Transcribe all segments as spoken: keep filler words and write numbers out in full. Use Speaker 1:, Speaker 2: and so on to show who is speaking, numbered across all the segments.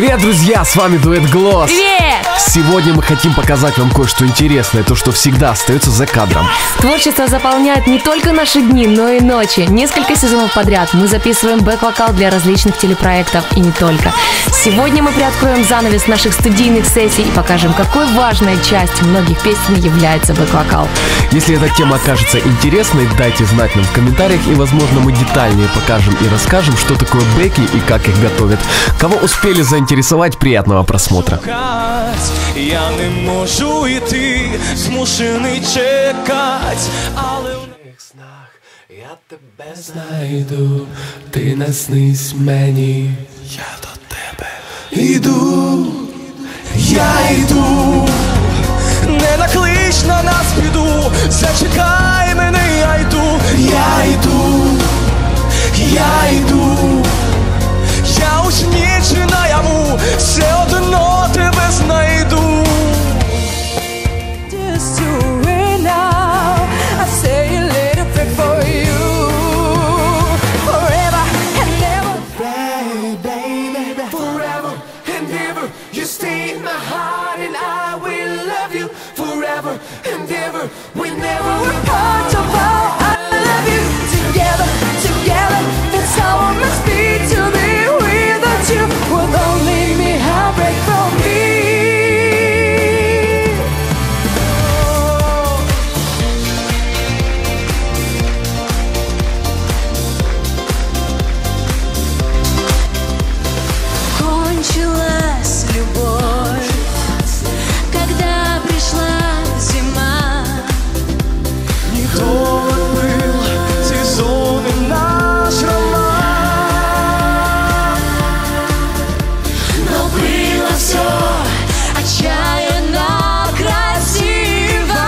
Speaker 1: Привет, друзья, с вами дуэт Gloss.
Speaker 2: Привет!
Speaker 1: Сегодня мы хотим показать вам кое-что интересное, то, что всегда остается за кадром.
Speaker 2: Творчество заполняет не только наши дни, но и ночи. Несколько сезонов подряд мы записываем бэк-вокал для различных телепроектов и не только. Сегодня мы приоткроем занавес наших студийных сессий и покажем, какой важной частью многих песен является бэк-вокал.
Speaker 1: Если эта тема окажется интересной, дайте знать нам в комментариях, и, возможно, мы детальнее покажем и расскажем, что такое бэки и как их готовят. Кого успели заинтересовать, приятного просмотра.
Speaker 3: Я не можу йти, змушений чекать, але в моїх снах я тебе знайду. Ти наснись мені, я до тебе йду, я йду. Не наклич на нас біду, зачекай мене, я йду, я йду, я йду. Я у сні чи наяву, все одно тебе знайду.
Speaker 4: Just do it now. I say a little bit for you. Forever and ever.
Speaker 3: Baby, baby, forever and ever. You stay in my heart and I will love you. Forever and ever. We never will part.
Speaker 4: I love you. Together, together. That's how I must be to be. You will don't leave me heartbreak from me. Кончилась любовь, когда пришла зима.
Speaker 3: Не тот был сезон и наш роман.
Speaker 4: Все отчаянно красиво.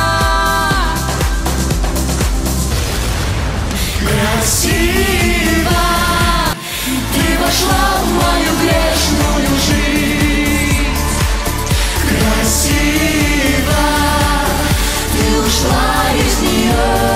Speaker 4: Красиво. Ты вошла в мою грешную жизнь. Красиво. Ты ушла из нее.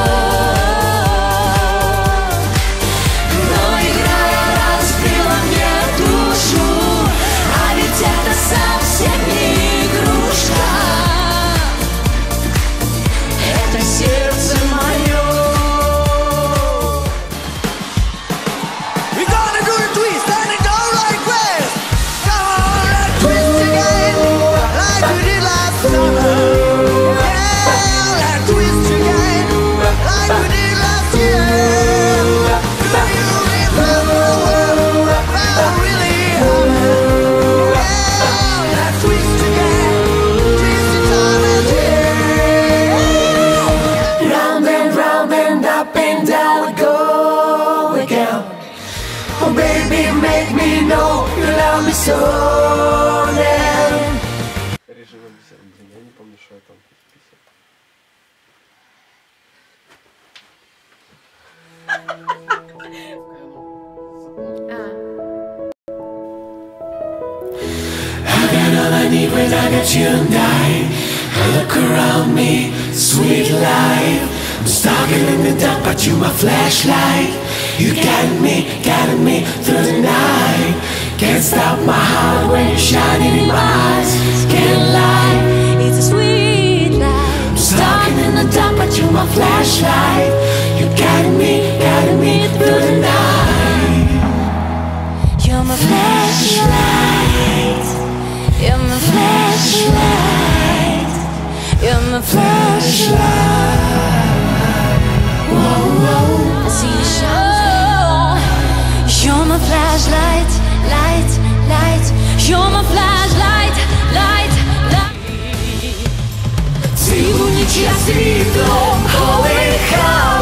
Speaker 4: So then
Speaker 5: Режимом беседы, блин, я не помню, что я там
Speaker 3: I got all I need when I got you and I I look around me, sweet life. I'm stalking in the dark, but you my flashlight. You got me, guiding me through the night. Can't stop my heart when you're shining in my eyes. Can't lie,
Speaker 4: it's a sweet life.
Speaker 3: I'm stalking in the dark, but you're my flashlight. You guiding me, guiding me through the night.
Speaker 4: You're my flashlight. You're my flashlight. You're my flashlight. Whoa, whoa. I see you shine. You're my flashlight, light, light. You're my flashlight, light, light.
Speaker 3: Цілу ніч я світлом колихав.